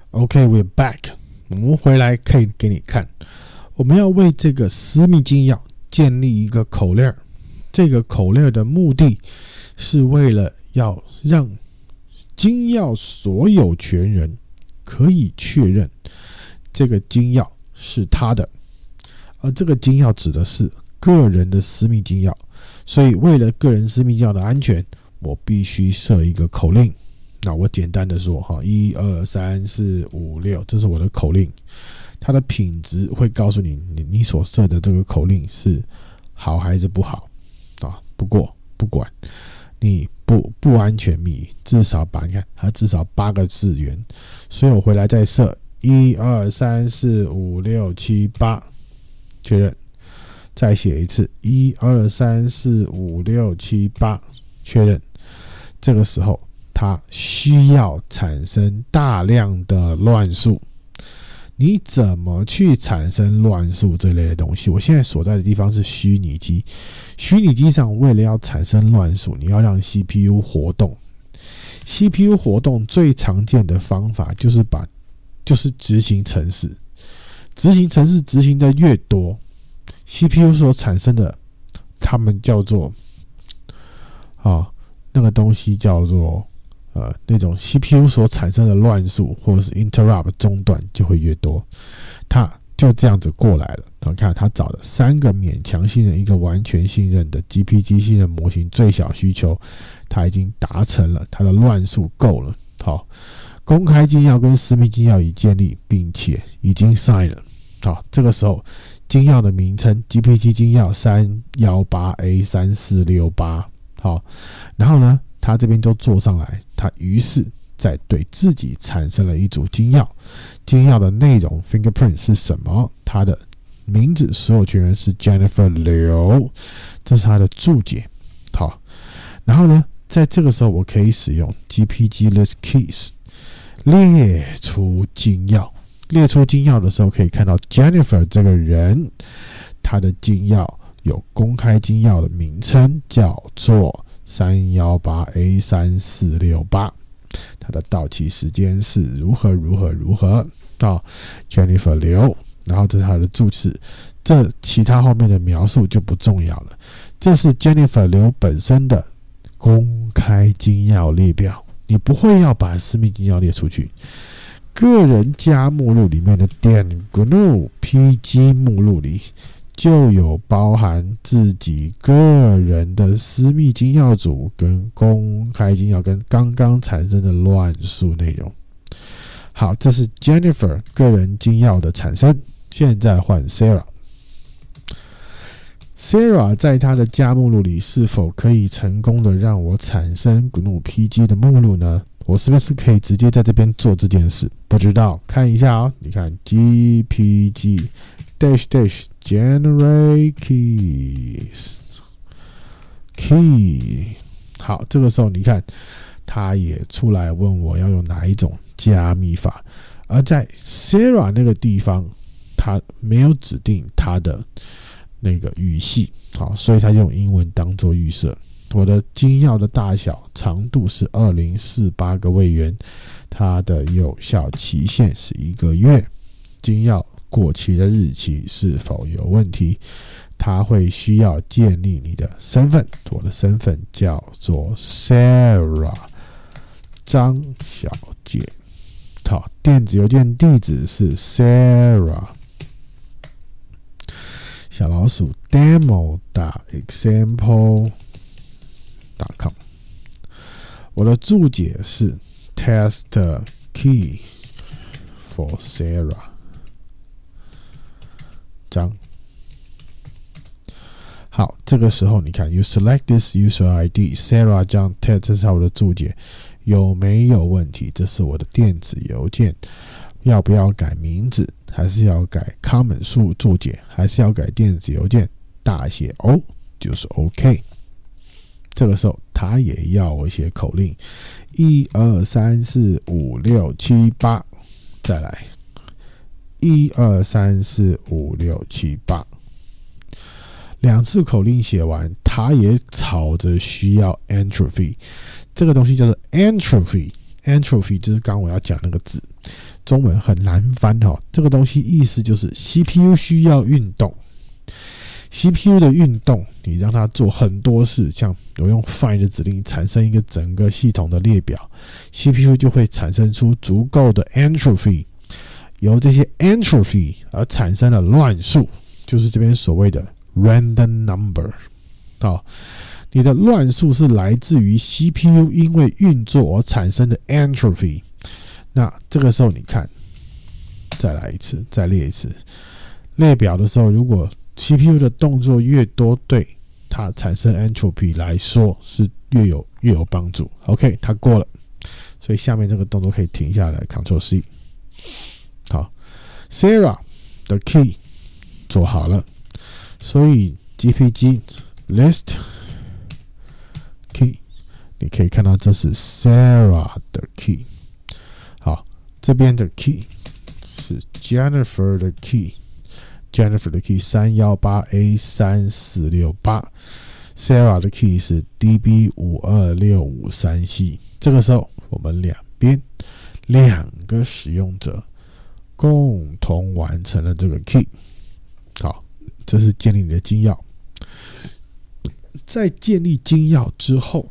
OK, we're back. 我们回来可以给你看，我们要为这个私密金钥建立一个口链。这个口链的目的是为了要让金钥所有权人可以确认这个金钥是他的，而这个金钥指的是个人的私密金钥。所以为了个人私密金钥的安全，我必须设一个口令。那我简单的说1、2、3、4、5、6，这是我的口令。它的品质会告诉你所设的这个口令是好还是不好啊。不过不管你不安全密，至少你看它至少8个字元，所以我回来再设1、2、3、4、5、6、7、8，确认。再写一次1、2、3、4、5、6、7、8，确认。这个时候它需要产生大量的乱数。你怎么去产生乱数这类的东西？我现在所在的地方是虚拟机，虚拟机上为了要产生乱数，你要让 CPU 活动。CPU 活动最常见的方法就是执行程式。执行程式执行的越多， CPU 所产生的他们叫做那个东西叫做那种 CPU 所产生的乱数或者是 interrupt 中断就会越多。它就这样子过来了。你看它找了3个勉强信任，一个完全信任的 GPG 信任模型最小需求，它已经达成了，它的乱数够了。好，公开金钥跟私密金钥已建立，并且已经 sign 了。好，这个时候金钥的名称 GPG 金钥 318A3468。好，然后呢他这边都做上来，他于是再对自己产生了一组金钥。金钥的内容 fingerprint 是什么？他的名字所有权人是 Jennifer Liu， 这是他的注解。好，然后呢在这个时候我可以使用 GPG list keys 列出金钥。列出金钥的时候可以看到 Jennifer 这个人，他的金钥有公开金钥的名称叫做318A3468， 它的到期时间是如何到 Jennifer Liu， 然后这是它的注释，这其他后面的描述就不重要了。这是 Jennifer Liu 本身的公开金钥列表，你不会要把私密金钥列出去。个人加目录里面的点 GNU PG 目录里就有包含自己个人的私密金钥组跟公开金钥跟刚刚产生的乱数内容。好，这是 Jennifer 个人金钥的产生。现在换 Sarah。Sarah 在她的加目录里是否可以成功的让我产生 GNU PG 的目录呢？我是不是可以直接在这边做这件事？不知道，看一下你看 GPG generate key。 好，这个时候你看他也出来问我要用哪一种加密法，而在 Sarah 那个地方他没有指定他的那个语系，好，所以他就用英文当做预设。我的金钥的大小长度是2048个位元，它的有效期限是1个月。金钥过期的日期是否有问题？它会需要建立你的身份，我的身份叫做 Sarah 张小姐。好，电子邮件地址是 Sarah 小老鼠 demo.example.com。我的注解是 test key for Sarah 张。好，这个时候你看 you select this user ID Sarah 张 test， 这是我的注解，有没有问题？这是我的电子邮件，要不要改名字？还是要改 comment 数注解？还是要改电子邮件？大写 O 就是 OK。这个时候他也要我写口令1、2、3、4、5、6、7、8，再来1、2、3、4、5、6、7、8。2次口令写完，他也吵着需要 entropy。这个东西叫做 entropy， entropy 就是刚刚我要讲那个字， 中文很难翻哦。这个东西意思就是 CPU 需要运动。CPU 的运动，你让它做很多事，像我用 find 的指令产生一个整个系统的列表 ，CPU 就会产生出足够的 entropy， 由这些 entropy 而产生的乱数，就是这边所谓的 random number。好，你的乱数是来自于 CPU 因为运作而产生的 entropy。那这个时候你看，再来一次，再列一次列表的时候，如果 CPU 的动作越多，对它产生 entropy 来说是越有帮助。OK， 它过了，所以下面这个动作可以停下来 ，Ctrl C。好 ，Sarah 的 key 做好了，所以 GPG list key， 你可以看到这是 Sarah 的 key。好，这边的 key 是 Jennifer 的 key。Jennifer 的 key 318A3468，Sarah 的 key 是 DB52653C。这个时候，我们两边两个使用者共同完成了这个 key。好，这是建立你的金钥。在建立金钥之后，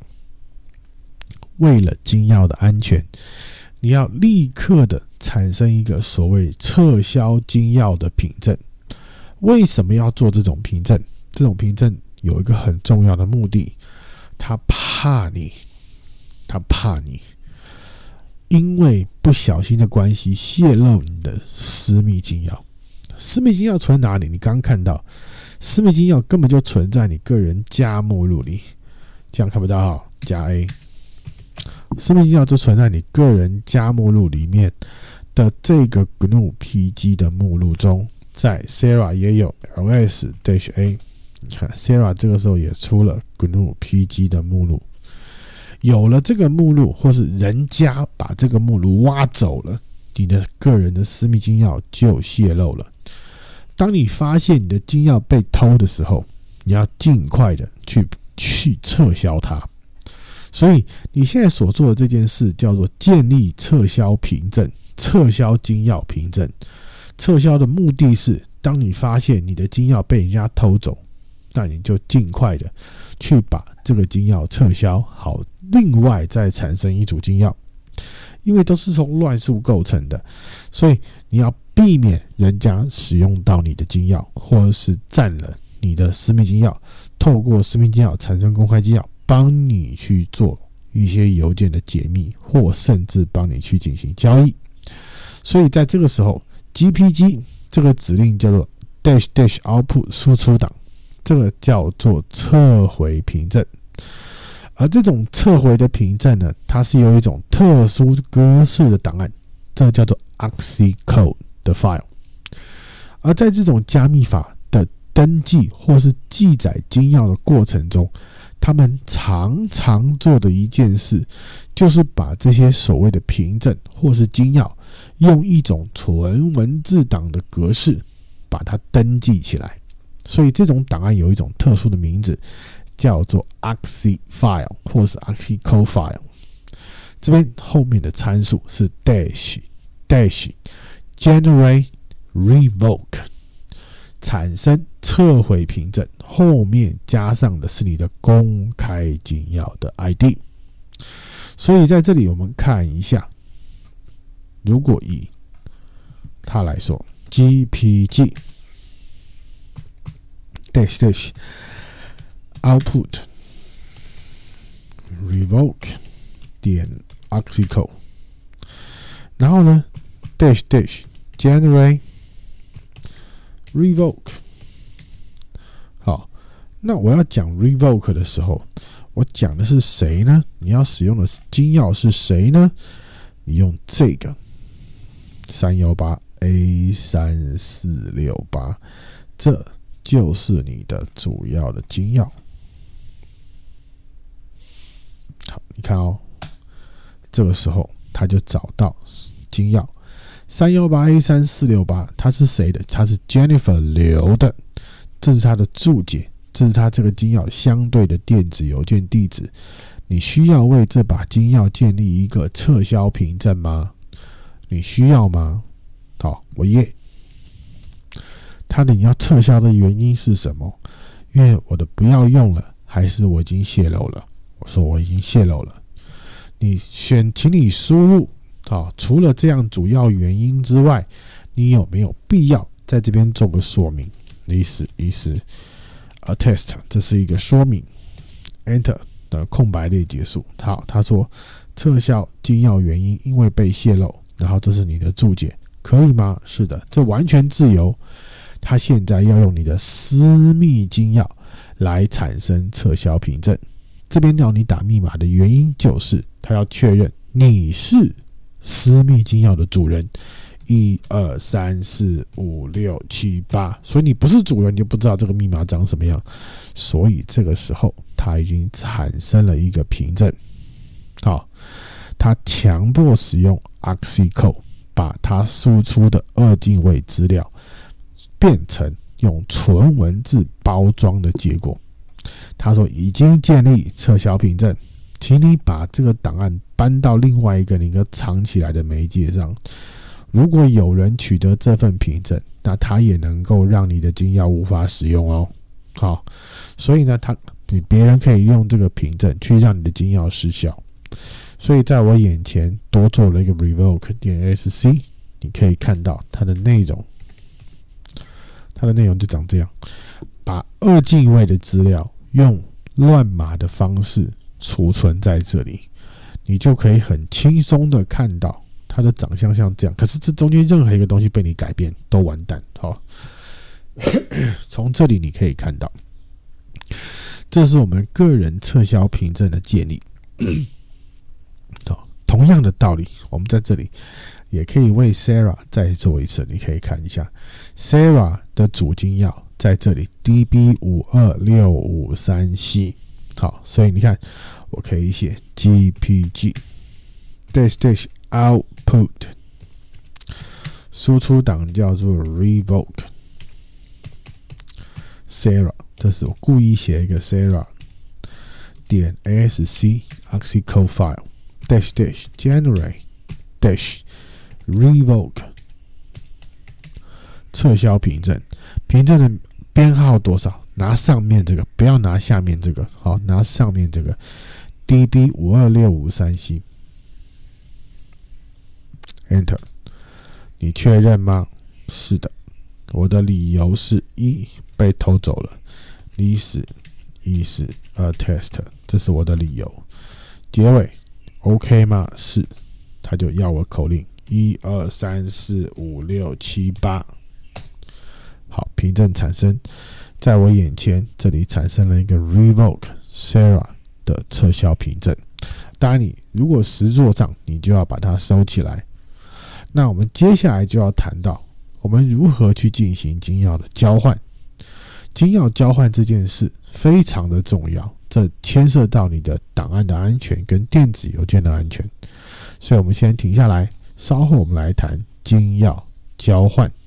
为了金钥的安全，你要立刻的产生一个所谓撤销金钥的凭证。为什么要做这种凭证？这种凭证有一个很重要的目的，他怕你因为不小心的关系泄露你的私密金钥。私密金钥存在哪里？你刚刚看到，私密金钥根本就存在你个人加目录里，这样看不到哈，加 A。私密金钥就存在你个人加目录里面的这个 GNU PG 的目录中，在 Sarah 也有 ls-a。你看 Sarah 这个时候也出了 GNU PG 的目录。有了这个目录，或是人家把这个目录挖走了，你的个人的私密金钥就泄露了。当你发现你的金钥被偷的时候，你要尽快的去撤销它。所以你现在所做的这件事叫做建立撤销凭证，撤销金钥凭证。撤销的目的是，当你发现你的金钥被人家偷走，那你就尽快的去把这个金钥撤销，好，另外再产生一组金钥。因为都是从乱数构成的，所以你要避免人家使用到你的金钥，或者是占了你的私密金钥，透过私密金钥产生公开金钥，帮你去做一些邮件的解密，或甚至帮你去进行交易。所以在这个时候 ，GPG 这个指令叫做 -output 输出档，这个叫做撤回凭证。而这种撤回的凭证呢，它是由一种特殊格式的档案，这个叫做 oxycode 的 file。而在这种加密法的登记或是记载金钥的过程中，他们常常做的一件事，就是把这些所谓的凭证或是金钥，用一种纯文字档的格式把它登记起来。所以这种档案有一种特殊的名字，叫做 oxy file 或是 oxycode file。这边后面的参数是 dash generate revoke， 产生撤回凭证，后面加上的是你的公开金钥的 ID。所以在这里我们看一下，如果以它来说 ，GPG -output revoke 点 oxycode， 然后呢 -generate revoke。好，那我要讲 revoke 的时候，我讲的是谁呢？你要使用的金钥是谁呢？你用这个 318A3468， 这就是你的主要的金钥。好，你看哦，这个时候他就找到金钥 318A3468， 它是谁的？它是 Jennifer 留的，这是他的注解，这是他这个金钥相对的电子邮件地址。你需要为这把金钥建立一个撤销凭证吗？ 你需要吗？好，我耶。你要撤销的原因是什么？因为我的不要用了，还是我已经泄露了？我说我已经泄露了。请你输入。除了这样主要原因之外，你有没有必要在这边做个说明？意思 attest， 这是一个说明。Enter 的空白列结束。好，他说撤销金钥原因因为被泄露，然后这是你的注解，可以吗？是的，这完全自由。他现在要用你的私密金钥来产生撤销凭证。这边要你打密码的原因就是他要确认你是私密金钥的主人。1、2、3、4、5、6、7、8，所以你不是主人，你就不知道这个密码长什么样。所以这个时候，它已经产生了一个凭证。好，它强迫使用 oxycode 把它输出的2进位资料变成用纯文字包装的结果。他说已经建立撤销凭证，请你把这个档案搬到另外一个你藏起来的媒介上。如果有人取得这份凭证，那他也能够让你的金钥无法使用哦。好，所以呢，别人可以用这个凭证去让你的金钥失效。所以在我眼前多做了一个 revoke.sc， 你可以看到它的内容就长这样，把2进位的资料用乱码的方式储存在这里，你就可以很轻松的看到它的长相像这样。可是这中间任何一个东西被你改变都完蛋。好，从这里你可以看到，这是我们个人撤销凭证的建立。同样的道理，我们在这里也可以为 Sarah 再做一次。你可以看一下 Sarah 的主金钥在这里 DB52653C。 好，所以你看我可以写 GPG -output， 输出档叫做 revoke Sarah， 这是我故意写一个 Sarah .asc oxycode file -generate -revoke 撤销凭证。凭证的编号多少？拿上面这个，不要拿下面这个。好，拿上面这个 DB52653C。 Enter， 你确认吗？是的，我的理由是1被偷走了，历史attest， 这是我的理由。结尾 OK 吗？是，他就要我口令1、2、3、4、5、6、7、8。好，凭证产生，在我眼前，这里产生了一个 revoke Sarah 的撤销凭证。当然，你如果实作上，你就要把它收起来。那我们接下来就要谈到我们如何去进行金钥的交换。金钥交换这件事非常的重要，这牵涉到你的档案的安全跟电子邮件的安全。所以我们先停下来，稍后我们来谈金钥交换。